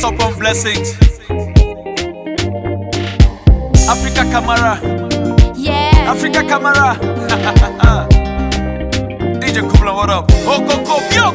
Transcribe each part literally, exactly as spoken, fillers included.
Blessings upon blessings. Africa Camara. Yeah. Africa Camara. D J Kublan, what up? Oh, go, go, yo.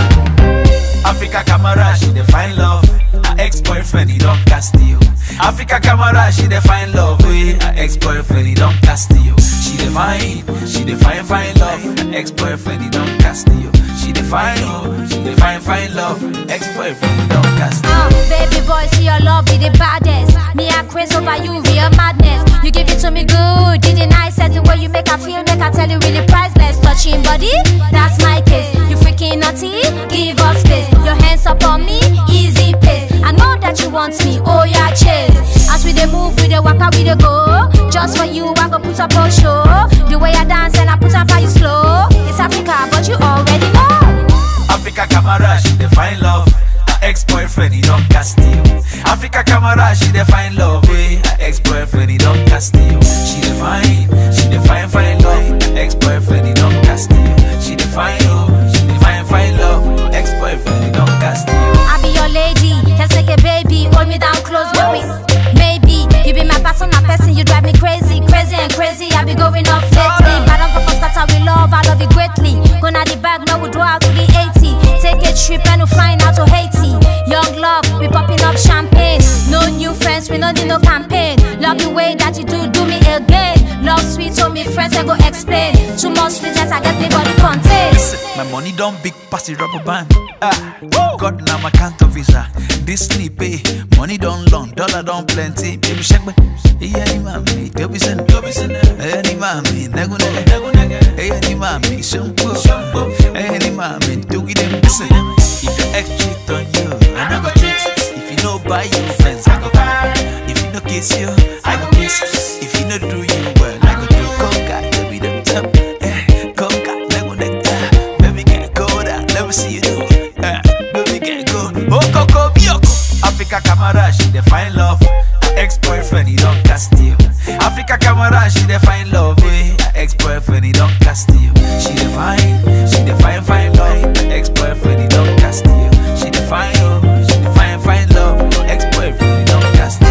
Africa Camara, she define love. Her ex-boyfriend, he don't cast you. Africa Camara, she define love. Her ex-boyfriend, he don't cast you. She define, she define fine love. Her ex-boyfriend, he don't cast you. She define, oh, she define fine love. Ex-boyfriend, he don't cast you. Uh, baby boy, see your love be the baddest. Me I craze over you, real madness. You give it to me good, did it nice. As the way you make I feel, make I tell you really priceless. Touching body, that's my case. You freaking naughty, give up space. Your hands up on me, easy pace. I know that you want me, oh yeah, chase. As we dey move, we dey waka, we dey go. Just for you, I go put up a show. The way I dance and I put up for you slow. It's Africa, but you already know. Africa Camara, she define love. Her ex-boyfriend, he don't cast you. Africa Camara, she define love. Her ex-boyfriend, he don't cast you. She define, she define fine love. Her ex-boyfriend, he don't cast you. She define, oh, she define fine love. Her ex-boyfriend, he don't cast you. I be your lady, just like a baby. Hold me down close, baby. Maybe you be my personal person, you drive me crazy, crazy and crazy. I be going off lately, but I'm for that's how we love. I love you greatly. Gonna the bag, now we draw out to the eighty. Take a trip and we flying out to Haiti. Young love, we popping up champagne. No new friends, we no need no campaign. Love the way that you do, do me again. Love sweet, so me friends I go explain. Too much sweetness, I get me body contain. Listen, my money don't big pass the rubber band. Ah, God now my can't visa. This sleep, eh? Money don't long, dollar don't plenty. Baby check me. Hey, any mommy, don't be send, don't be send. Hey, any mommy, nego nego, nego nego. Hey, any mommy, shampoo, shampoo. Hey, any mommy, do we them listen? If your ex cheat on you, I never cheat. If you no buy you friends, I go buy. If you no kiss you, I go kiss. If you no do you well, I go do. Coca, baby, them top. Eh, Coca, nego nego. Baby, get go down, let me see you do. Eh, baby, get go. Oh, Coco, Bioko. Africa Camara, she define love. Her ex-boyfriend, he don't cast you. Africa Camara, she define love. Her ex-boyfriend, he don't cast you. She define, she define fine love. Her ex-boyfriend, he don't cast you. She define, oh, she define fine love. Her ex-boyfriend, he don't cast you.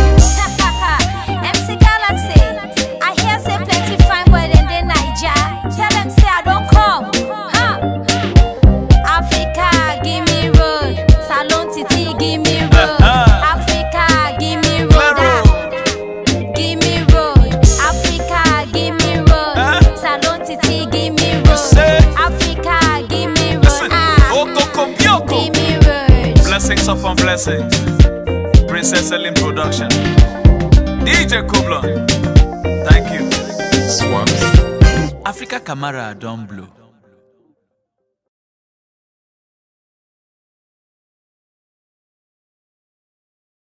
M C Galaxy, I hear say plenty fine boy in the Niger. Tell them say I don't come. Huh? Africa, give me road. Salon Titi, give me road. Africa, give me road. Give me road. Africa, give me road. Salon Titi, give me road. Africa, give me road. Ah, give me road. Blessings upon blessings. Princess Ellen Production. D J Kublan. Thank you. Swaps. Africa Camara don't blow.